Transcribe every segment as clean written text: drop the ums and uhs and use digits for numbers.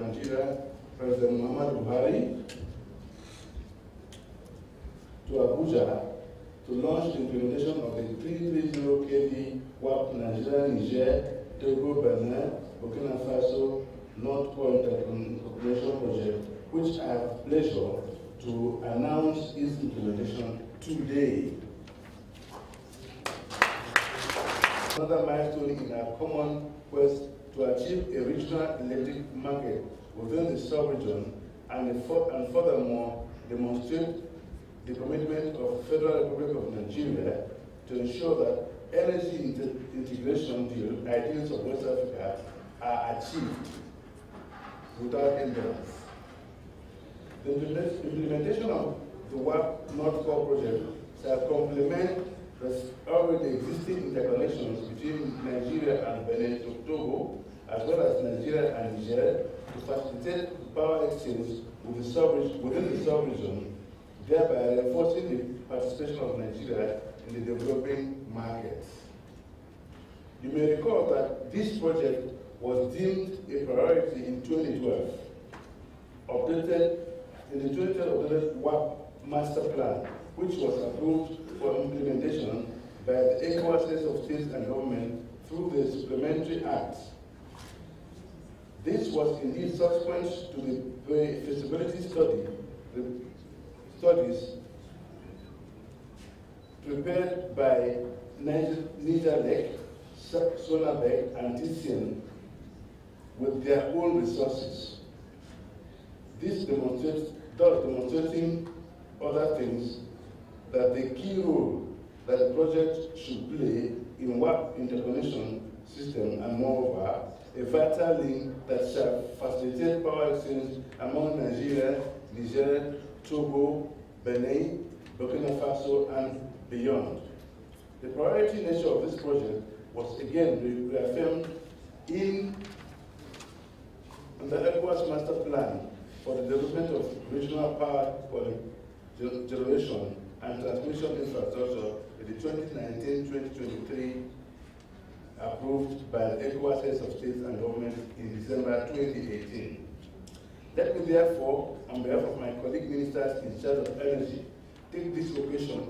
Nigeria, President Muhammadu Buhari, to Abuja to launch the implementation of the 330 kV WAP Nigeria, Niger, Togo, Benin, Burkina Faso, North Point Interconnection Project, which I have pleasure to announce its implementation today. Another milestone in our common quest to achieve a regional electric market within the sub-region and furthermore demonstrate the commitment of the Federal Republic of Nigeria to ensure that energy integration ideals of West Africa are achieved without hindrance. The implementation of the WAP North Core project shall complement the already existing interconnections between Nigeria and Benin to Togo, as well as Nigeria and Niger, to facilitate power exchange within the sub-region, thereby reinforcing the participation of Nigeria in the developing markets. You may recall that this project was deemed a priority in 2012, updated in the 2012 WAP Master Plan, which was approved for implementation by the ECOWAS of states and government through the Supplementary Act. This was indeed subsequent to the feasibility studies prepared by Niger-Lec, Sonabek, and TCN with their own resources. This demonstrating other things, that the key role that the project should play in WAP interconnection system, and moreover, a vital link that shall facilitate power exchange among Nigeria, Niger, Togo, Benin, Burkina Faso, and beyond. The priority nature of this project was again reaffirmed in the ECOWAS Master Plan for the development of regional power generation and transmission infrastructure in the 2019-2023 approved by the ECOWAS heads of states and government in December 2018. Let me therefore, on behalf of my colleague ministers in charge of energy, take this occasion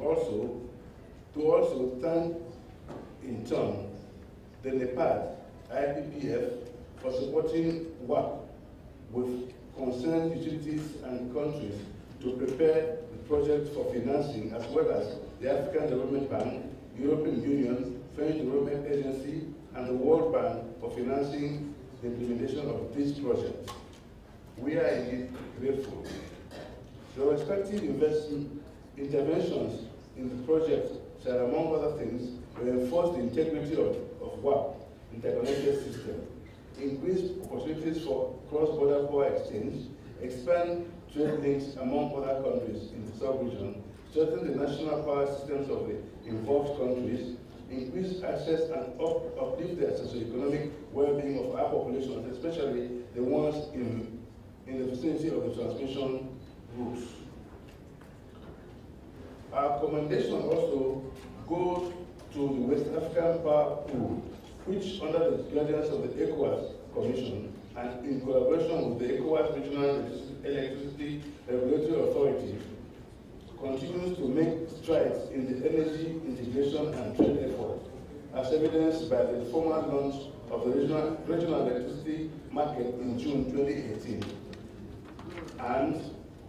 to thank in turn the NEPAD, IPPF, for supporting WAP with concerned utilities and countries to prepare the project for financing, as well as the African Development Bank, European Union, French Development Agency, and the World Bank for financing the implementation of this project. We are indeed grateful. The respective interventions in the project shall, among other things, reinforce the integrity of WAP interconnected system, increase opportunities for cross-border power exchange, expand trade links among other countries in the sub-region, strengthen the national power systems of the involved countries, increase access and uplift the socioeconomic well-being of our populations, especially the ones in the vicinity of the transmission routes. Our commendation also goes to the West African Power Pool, which, under the guidance of the ECOWAS Commission and in collaboration with the ECOWAS Regional Electricity Regulatory Authority, continues to make strides in the energy integration and trade effort, as evidenced by the formal launch of the regional electricity market in June 2018. And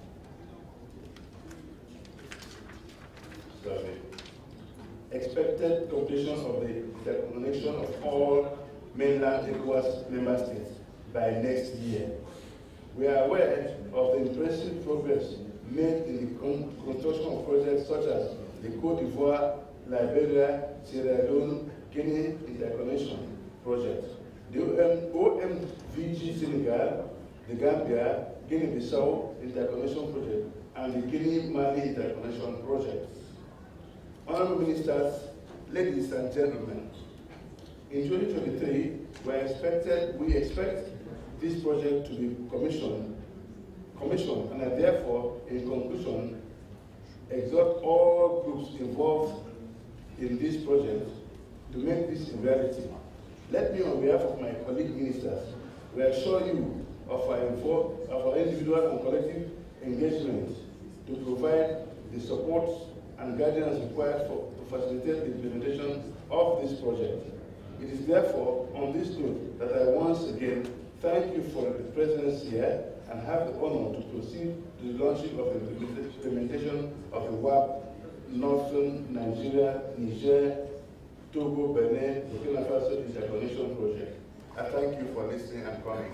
expected completion of the interconnection of all mainland ECOWAS member states by next year. We are aware of the impressive progress made in the construction of projects such as the Côte d'Ivoire, Liberia, Sierra Leone, Guinea interconnection project, the OMVG Senegal, the Gambia, Guinea-Bissau interconnection project, and the Guinea-Mali interconnection project. Honorable Ministers, ladies and gentlemen, in 2023, we expect this project to be commissioned, and I therefore, in conclusion, exhort all groups involved in this project to make this a reality. Let me, on behalf of my colleague ministers, reassure you of our individual and collective engagement to provide the support and guidance required to facilitate the implementation of this project. It is therefore on this note that I once again thank you for the presence here and have the honor to proceed to the launching of the implementation of the WAP Northern Nigeria, Niger, Togo, Benin, Burkina Faso interconnection project. I thank you for listening and coming.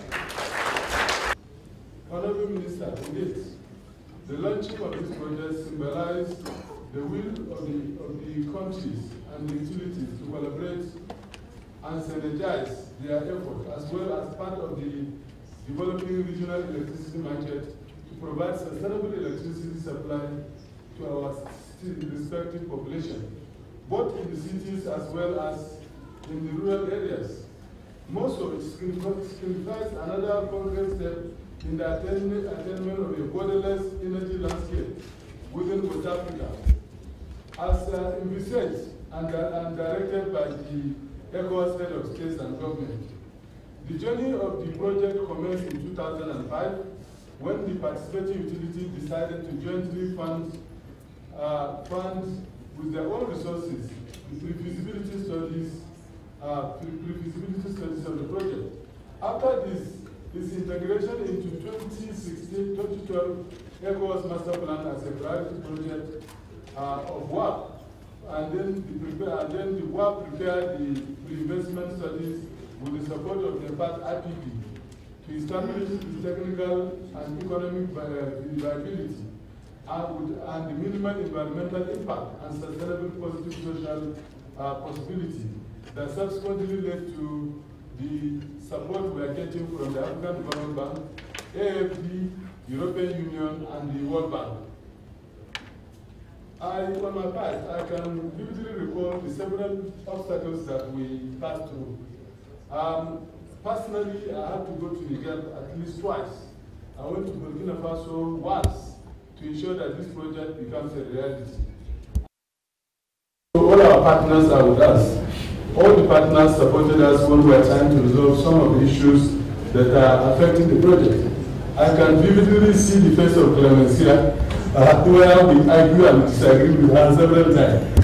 Honorable Minister, indeed, the launching of this project symbolized the will of the countries and the utilities to collaborate and synergize their efforts, as well as part of the developing regional electricity market to provide sustainable electricity supply to our respective population, both in the cities as well as in the rural areas. Also, it signifies another concrete step in the attainment of a borderless energy landscape within West Africa, as envisaged and directed by the ECOWAS head of states and government. The journey of the project commenced in 2005 when the participating utility decided to jointly fund with their own resources the pre-feasibility studies of the project. After this integration into 2012 ECOWAS master plan as a priority project of WAP, and then the WAP prepared the pre-investment studies with the support of the PAT IPP to establish the technical and economic viability and the minimal environmental impact and sustainable positive social possibility that subsequently led to the support we are getting from the African Development Bank, AFD, European Union, and the World Bank. On my part, I can vividly recall the several obstacles that we passed through. Personally, I had to go to Niger at least twice. I went to Burkina Faso once to ensure that this project becomes a reality. So all our partners are with us. All the partners supported us when we were trying to resolve some of the issues that are affecting the project. I can vividly see the face of Clemencia, where we argue and disagree with her several times.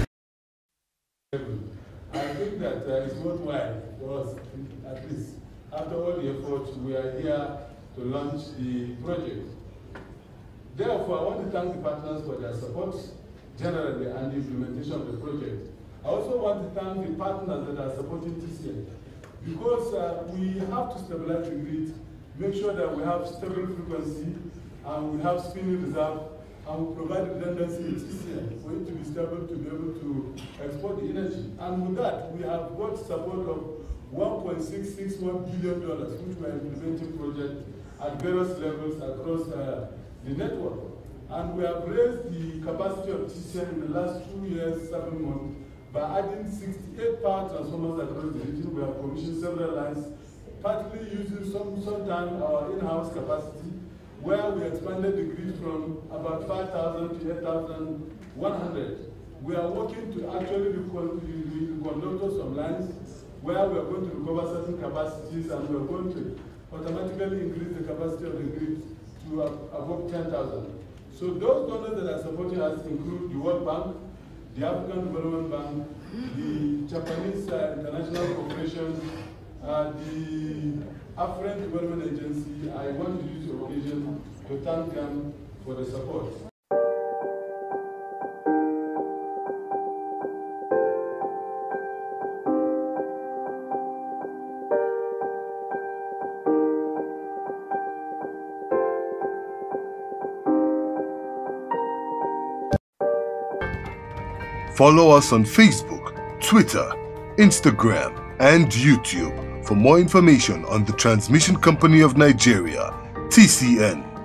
I think that it's worthwhile for us, at least after all the efforts, we are here to launch the project. Therefore, I want to thank the partners for their support generally and the implementation of the project. I also want to thank the partners that are supporting TCN, because we have to stabilize the grid, make sure that we have stable frequency and we have spinning reserve, and we provide redundancy in TCN for it to be stable to be able to export the energy. And with that, we have got support of $1.661 billion, which we are implementing projects at various levels across the network. And we have raised the capacity of TCN in the last 2 years, 7 months, by adding 68 power transformers across the region. We have commissioned several lines, partly using sometime our in-house capacity, where we expanded the grid from about 5,000 to 8,100. We are working to actually reconductor some lines where we are going to recover certain capacities, and we are going to automatically increase the capacity of the grid to above 10,000. So those donors that are supporting us include the World Bank, the African Development Bank, the Japanese International Corporation, the African Development Agency. I want to use the occasion to thank them for the support. Follow us on Facebook, Twitter, Instagram, and YouTube for more information on the Transmission Company of Nigeria, TCN.